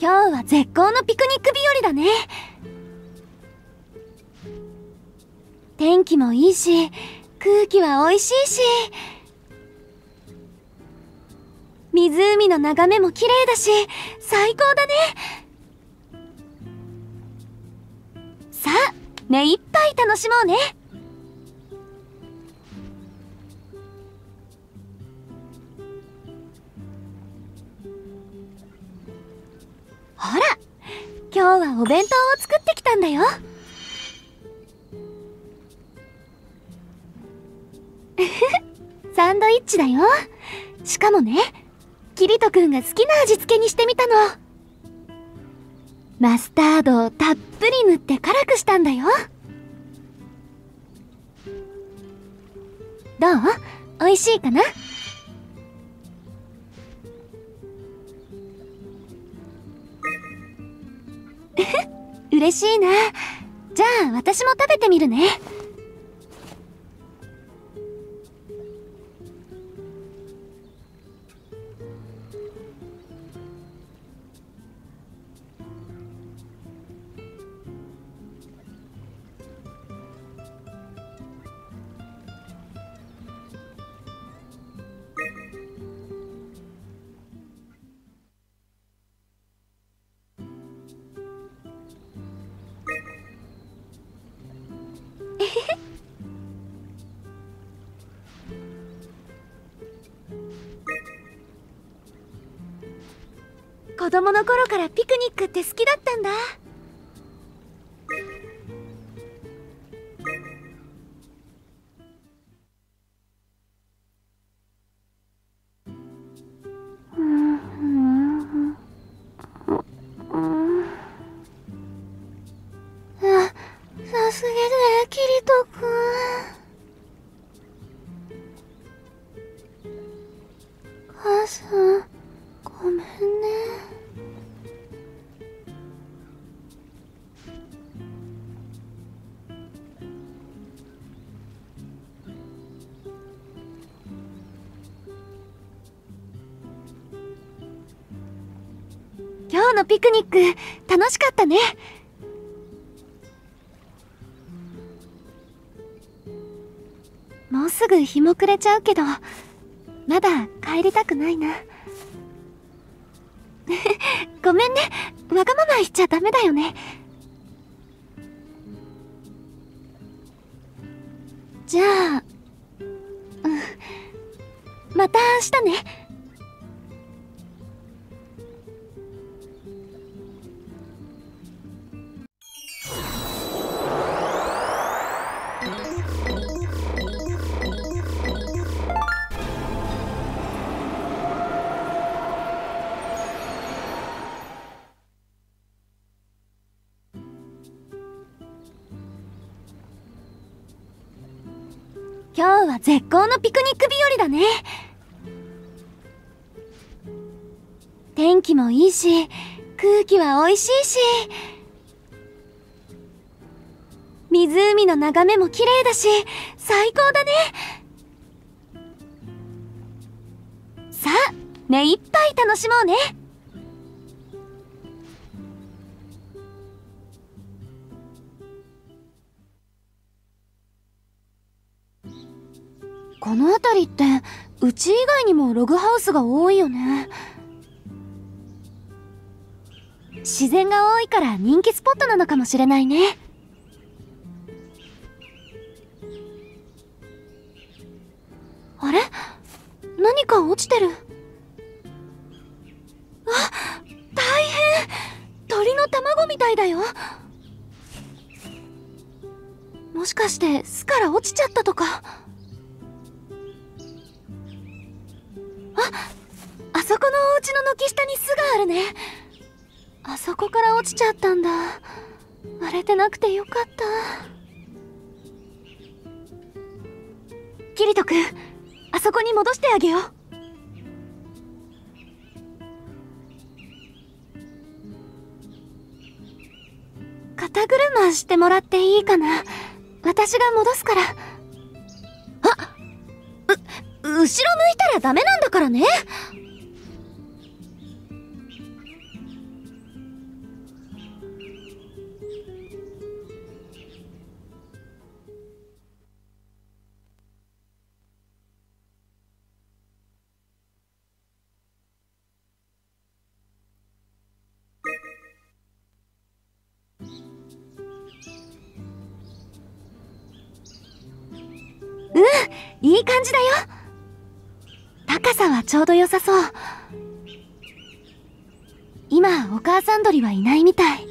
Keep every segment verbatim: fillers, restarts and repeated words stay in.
今日は絶好のピクニック日和だね。天気もいいし、空気は美味しいし、湖の眺めも綺麗だし、最高だね。さあ、目いっぱい楽しもうね。ほら、今日はお弁当を作ってきたんだよ。サンドイッチだよ。しかもね、キリトくんが好きな味付けにしてみたの。マスタードをたっぷり塗って辛くしたんだよ。どう？美味しいかな？嬉しいな。じゃあ私も食べてみるね。子供の頃からピクニックって好きだったんだ。あ、さすがだよ、キリトくん。母さん、ごめんね。今日のピクニック楽しかったね。もうすぐ日も暮れちゃうけど、まだ帰りたくないな。ごめんね、わがまま言っちゃダメだよね。じゃあ、うん、また明日ね。今日は絶好のピクニック日和だね。天気もいいし、空気は美味しいし、湖の眺めも綺麗だし、最高だね。さあ、目いっぱい楽しもうね。この辺りってうち以外にもログハウスが多いよね。自然が多いから人気スポットなのかもしれないね。あれ？何か落ちてる。あ、大変！鳥の卵みたいだよ。もしかして巣から落ちちゃったとか。あ、あそこのお家の軒下に巣があるね。あそこから落ちちゃったんだ。割れてなくてよかった。キリト君、あそこに戻してあげよう。肩車してもらっていいかな。私が戻すから。あ、う、後ろ向いたらダメなんだからね。 いい感じだよ。高さはちょうど良さそう。今お母さん鳥はいないみたい。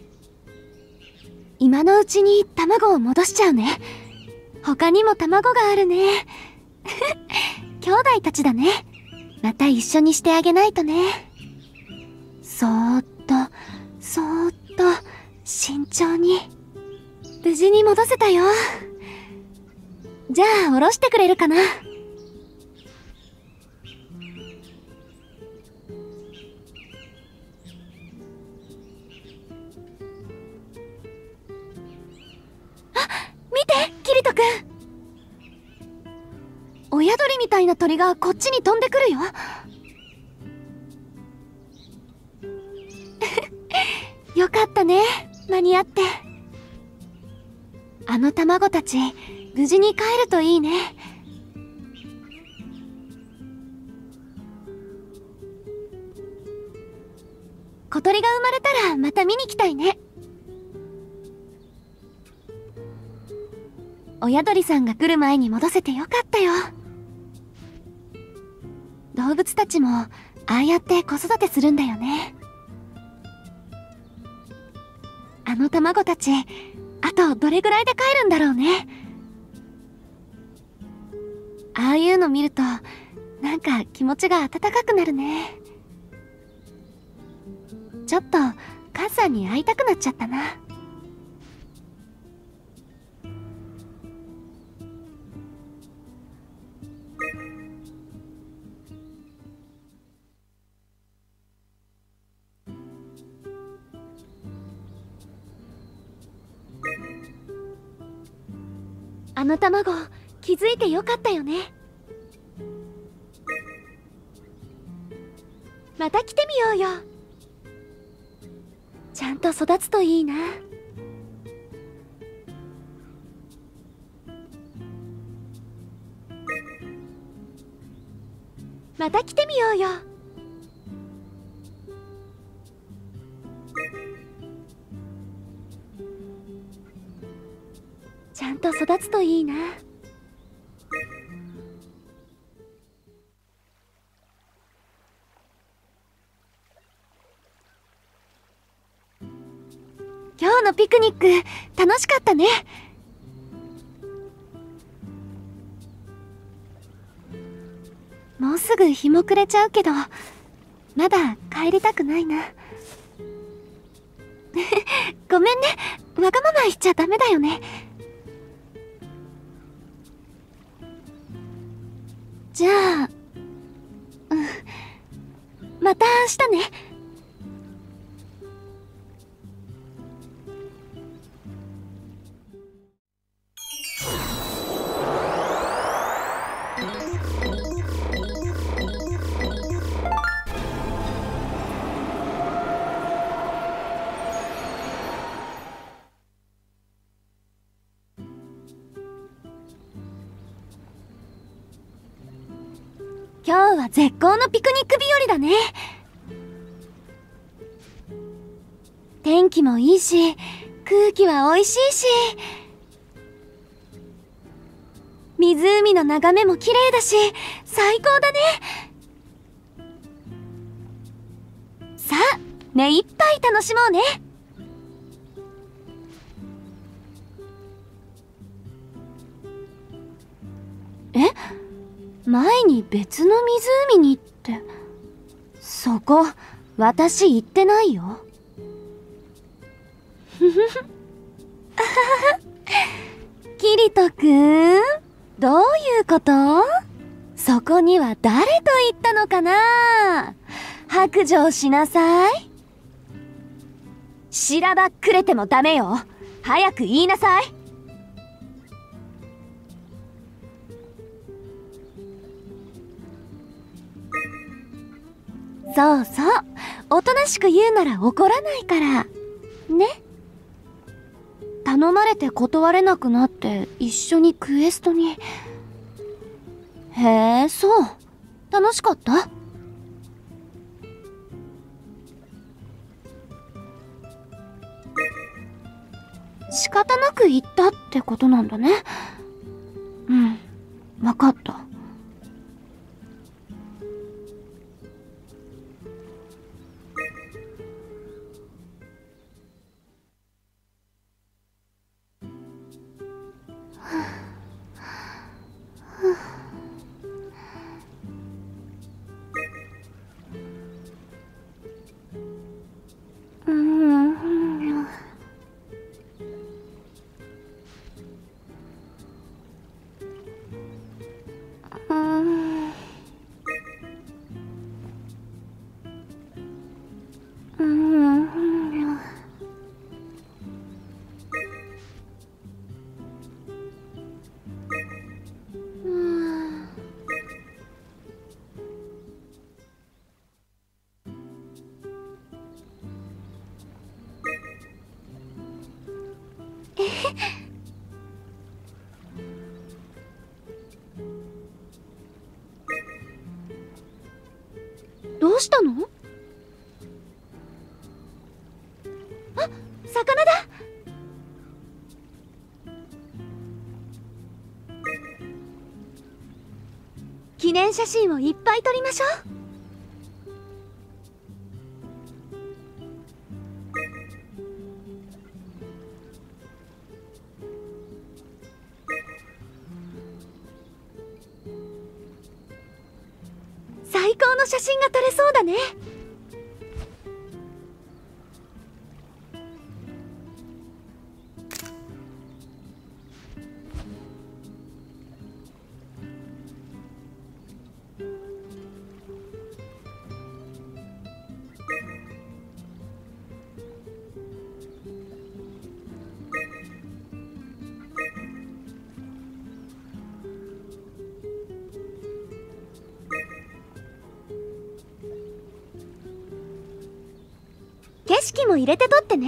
今のうちに卵を戻しちゃうね。他にも卵があるね。兄弟たちだね。また一緒にしてあげないとね。そーっとそーっと慎重に。無事に戻せたよ。じゃあ下ろしてくれるかな。見て、キリトくん。親鳥みたいな鳥がこっちに飛んでくるよ。よかったね、間に合って。あの卵たち無事に帰るといいね。小鳥が生まれたらまた見に来たいね。親鳥さんが来る前に戻せてよかったよ。動物たちもああやって子育てするんだよね。あの卵たちあとどれぐらいで帰るんだろうね。ああいうの見るとなんか気持ちが温かくなるね。ちょっと母さんに会いたくなっちゃったな。あの卵気づいてよかったよね。また来てみようよ。ちゃんと育つといいな。また来てみようよ。ちゃんと育つといいな。今日のピクニック楽しかったね。もうすぐ日も暮れちゃうけどまだ帰りたくないな。ごめんね、わがまま言っちゃダメだよね。じゃあ、うん、また明日ね。今日は絶好のピクニック日和だね。天気もいいし空気は美味しいし湖の眺めも綺麗だし最高だね。さあ目いっぱい楽しもうね。え、前に別の湖にって、そこ私行ってないよ。ふふふ。あはは。キリトくん、どういうこと？そこには誰と行ったのかな？白状しなさい。しらばっくれてもダメよ。早く言いなさい。そうそう、おとなしく言うなら怒らないからね。頼まれて断れなくなって一緒にクエストに。へえ、そう。楽しかった？仕方なく言ったってことなんだね。うん、 わかった。どうしたの？あ、魚だ。記念写真をいっぱい撮りましょう。最高の写真が撮れそうだね。景色も入れて撮ってね。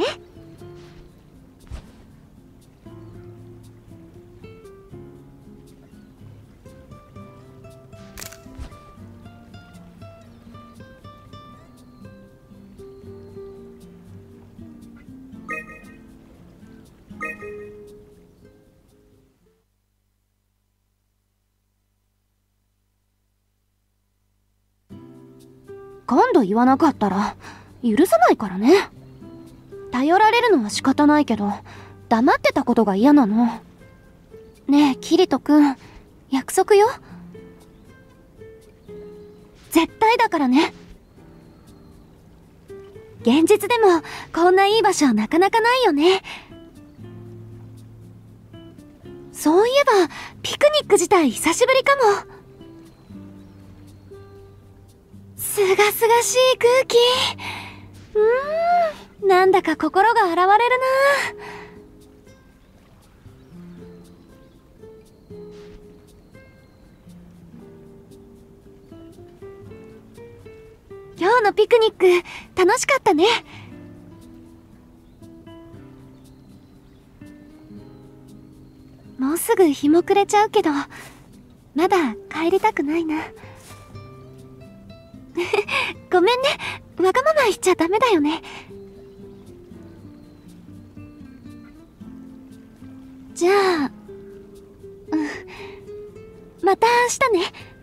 今度言わなかったら許さないからね。頼られるのは仕方ないけど、黙ってたことが嫌なの。ねえ、キリトくん、約束よ。絶対だからね。現実でもこんないい場所はなかなかないよね。そういえばピクニック自体久しぶりかも。すがすがしい空気。うーん、なんだか心が洗われるな。今日のピクニック楽しかったね。もうすぐ日も暮れちゃうけど、まだ帰りたくないな。ごめんね、わがまま言っちゃダメだよね。じゃあ、うん、また明日ね。